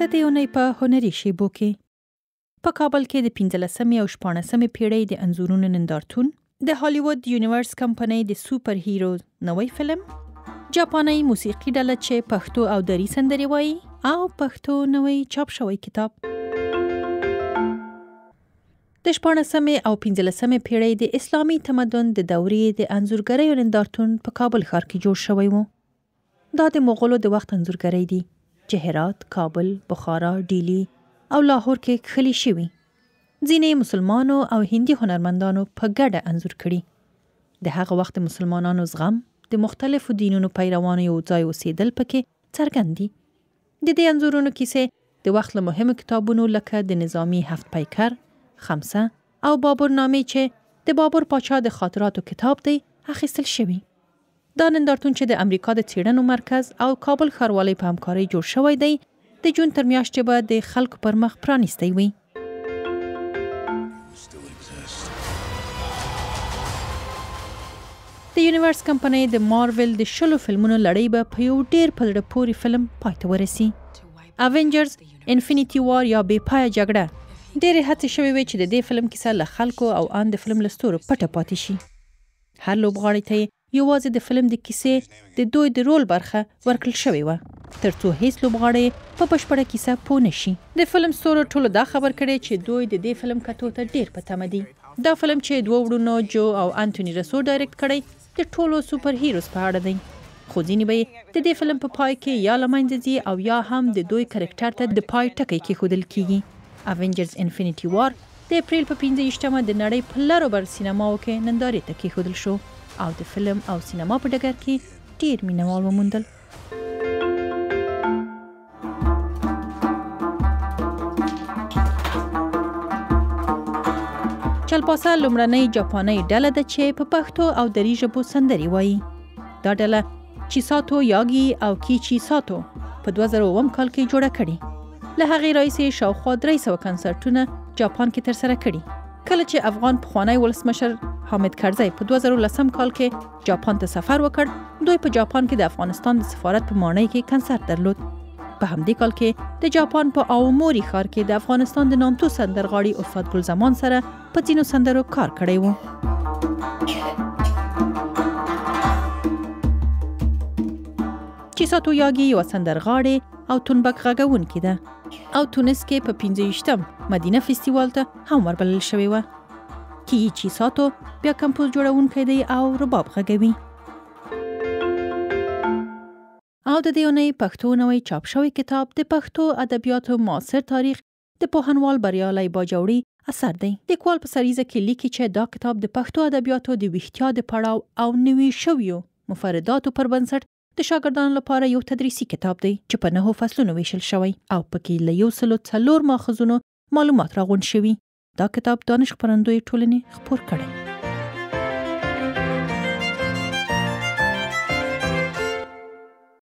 دې اونۍ په هنري شیبو کې په کابل کې د 15مې او 14مې پیړۍ د انځورونو نندارتون، د هالیوود یونیورس کمپنۍ د سوپر هیرو نوی فلم، جاپاني موسیقي ډله چې پښتو او دري سندرې وایي او پښتو نوی چاپ شوی کتاب. د 14مې او 15مې پیړۍ د اسلامي تمدن د دورې د انځورګریو نندارتون په کابل ښار کې جوړ شوی و. دا د مغولو د وخت انځورګری دي چې هرات، کابل، بخارا، ډیلی او لاهور کې کښلي شوي. ځینې مسلمانو او هندي هنرمندانو په ګډه انځور کړي. د هغه وخت مسلمانانو زغم، د مختلفو دینونو پیروانو یو ځای اوسېدل پکې څرګند دي. د دې انځورونو کیسې د وخت له مهمو کتابونو لکه د نظامي هفت پیکر، خمسه او بابر نامې چې د بابر پاچا د خاطراتو کتاب دی اخیستل شوي. دا نندارتون چې د امریکا د څیړنو مرکز او کابل ښاروالۍ په همکارۍ جوړ شوی دی، د جون تر میاشتې به د خلکو پر مخ پرانیستی وي. د یونیورس کمپنۍ د مارول د 10 فلمونو لړۍ به په یو ډیر په زړه پورې فلم پای ته ورسي. اوینجرز انفینیټي وار یا بې پایه جګړه ډېرې هڅې شوې وې چې د دې فلم کیسه له خلکو او ان د فلم له ستورو پټه پاتې شي. هر لوبغاړي ته یوازې د فلم د کیسې د دوی د رول برخه ورکړل شوې وه، تر څو هیڅ لوبغاړی په بشپړه کیسه پوه نشي. د فلم ستورو ټولو دا خبر کړی چې دوی د دې فلم کتو ته ډېر په تمه دي. دا فلم چې 2 وړونو جو او انټوني رسو ډایرکټ کړی د ټولو سوپر هیروز په اړه دی. خو ځینې به یې د دې فلم په پای کې یا له منځه ځي او یا هم د دوی کرکټر ته د پای ټکی کېښودل کیږي. اوینجرز انفینیټي وار د اپریل په 15مه د نړۍ په لرو بر سینماو کې نندارې ته کېښودل شو او د فلم او سینما په ډګر کې ډیر مینوال وموندل. چلپاسه لومړنۍ جاپانۍ ډله ده چې په پښتو او دري ژبو سندرې وایي. دا ډله چیساتو یاګي او کیچی ساتو په 2000 کال کې جوړه کړې. له هغې راهیسې شاوخوا 300 کنسرټونه جاپان کې ترسره کړي. کله چې افغان پخوانی ولسمشر حامد کرزی په 2010 کال کې جاپان ته سفر وکړ، دوی په جاپان کې د افغانستان د سفارت په ماڼۍ کې کنسرت درلود. په همدې کال کې د جاپان په آوموري ښار کې د افغانستان د نامتو سندرغاړي استاد ګلزمان سره په ځینو سندرو کار کړی و. چیساتو یاګي یوه سندرغاړې او تونبک غږونکې ده او تونس کې په 25م مدینه فستیوال ته هم وربلل شوې وه. کیچی ساتو بیا کمپوز جوړونکی دی او رباب غږوي. او د دې اونۍ پښتو نوی چاپ شوی کتاب د پښتو ادبیاتو معاصر تاریخ د پوهنوال بریالي باجوړي اثر دی. لیکوال په سریزه کې لیکي چې دا کتاب د پښتو ادبیاتو د ویښتیا د پړاو او نوي شویو مفرداتو پر بنسټ د شاګردانو لپاره یو تدریسي کتاب دی چې په 9 فصلونو ویشل شوی او پکې له 104 ماخذونو معلومات راغونډ شوي. دا کتاب دانش خپرندوی ټولنې خپور کړی.